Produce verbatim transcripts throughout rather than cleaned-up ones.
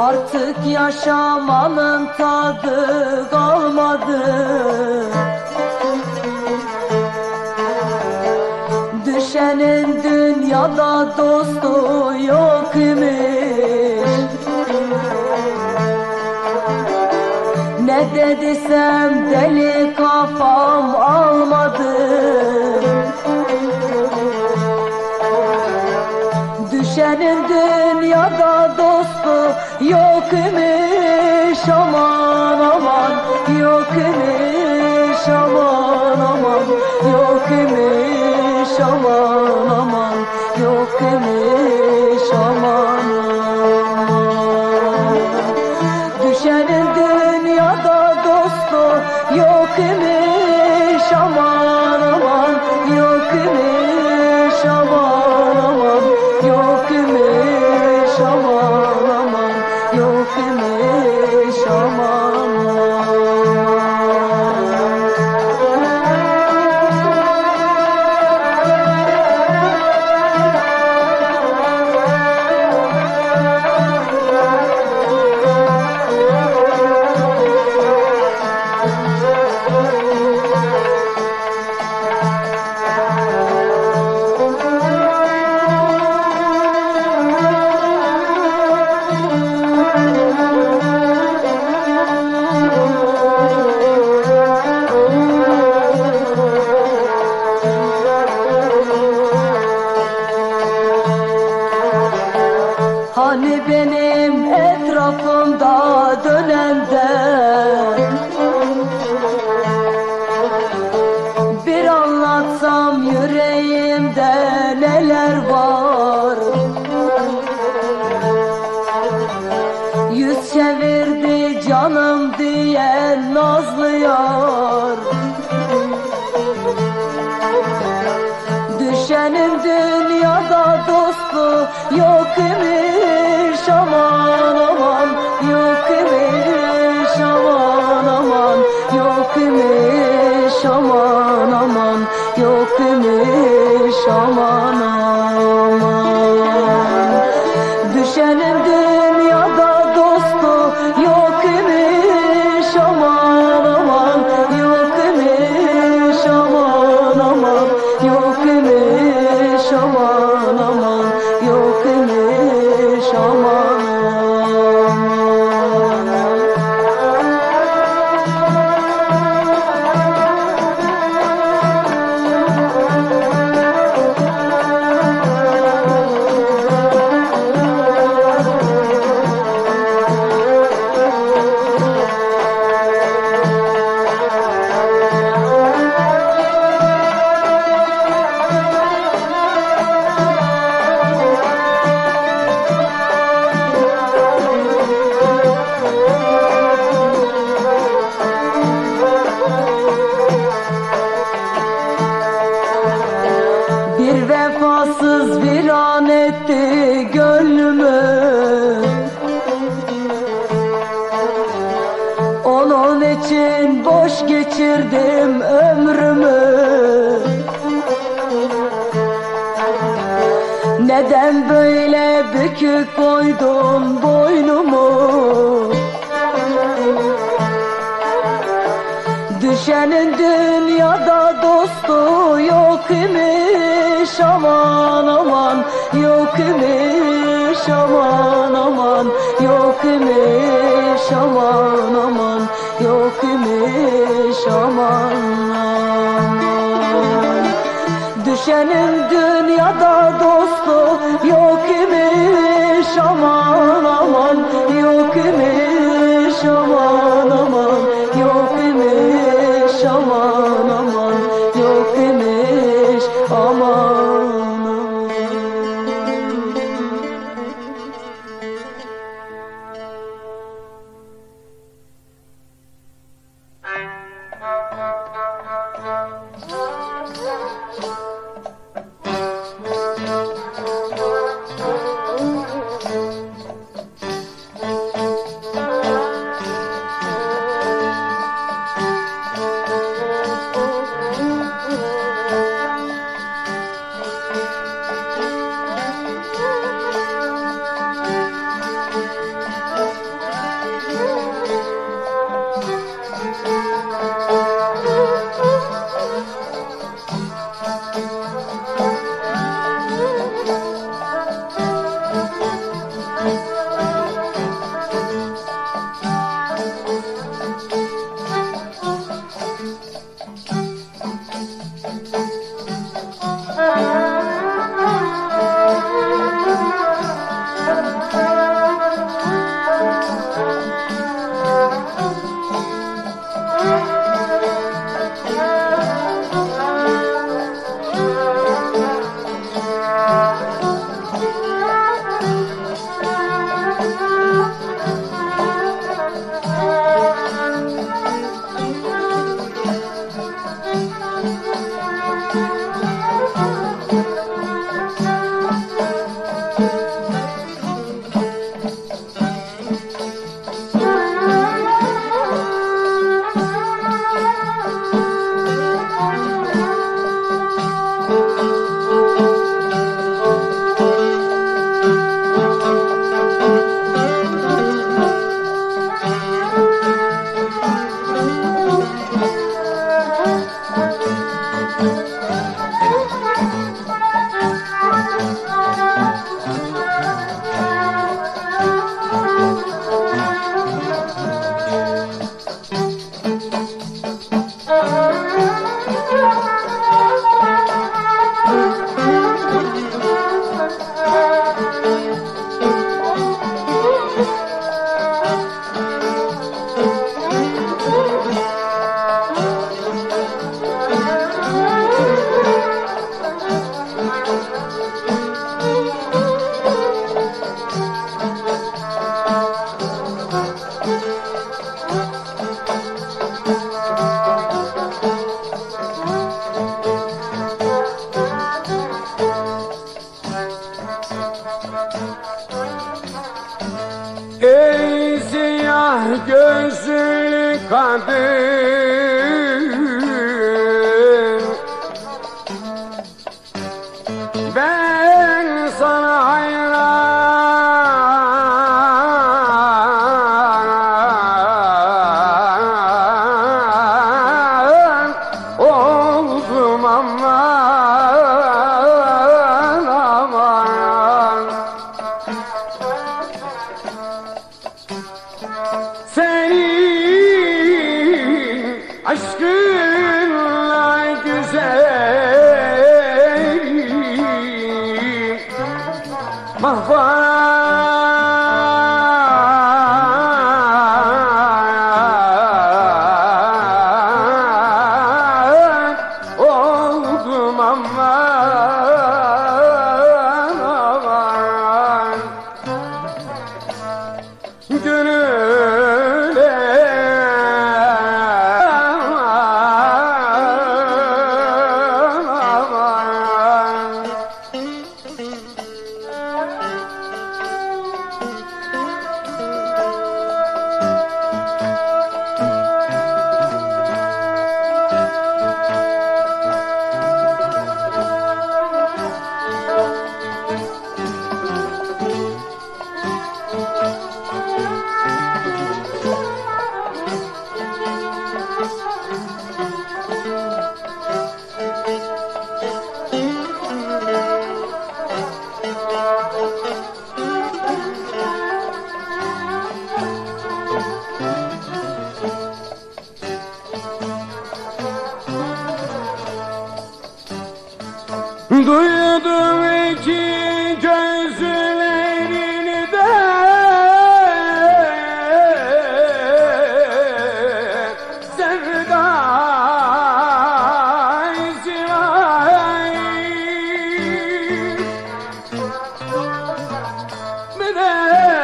Artık yaşamanın tadı kalmadı. Düşenin dünyada dostu yok imiş. Ne dediysem deli kafam almadı. Düşenin dünyada dostu yok imiş. Aman aman yok imiş. Aman aman yok imiş. Aman aman yok imiş. Aman aman. Düşenin dünyada dostu yok imiş. Aman aman yok imiş. Aman aman yok imiş. Aman aman yok imiş. Aman aman. Hani benim etrafımda dönende bir anlatsam yüreğimde neler var. Yüz çevirdi canım diyen nazlı yar. Düşenin dünyada dostu yok imiş. Aman aman yok imiş. Aman aman yok imiş. Aman aman yok imiş. Aman aman. Düşenin dünyada dostu yok imiş. Aman aman yok imiş. Aman aman yok imiş. Aman aman yok imiş. Aman aman. Bir vefasız viran etti gönlümü. Onun için boş geçirdim ömrümü. Neden böyle bükük koydun boynumu? Düşenin dünyada dostu yok imiş. Aman aman yok imiş. Aman aman yok imiş. Aman aman yok imiş. Aman aman. Düşenin dünyada dostu yok imiş. Aman aman yok imiş. Aman aman yok imiş. Aman aman yok imiş. Aman aman. gözlü kadın, ben sana hayran oldum aman aman. Senin aşkınla güzelim mahvan oldum aman aman. Gönüle aman. Duydum iki gözlerini de sevda izrail bir de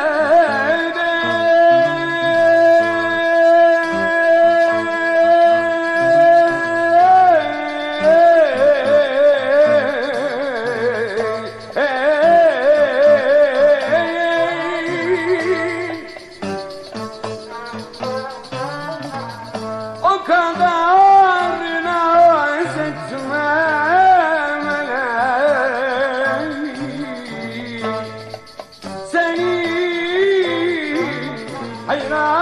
o kadar naz etmem seni hayran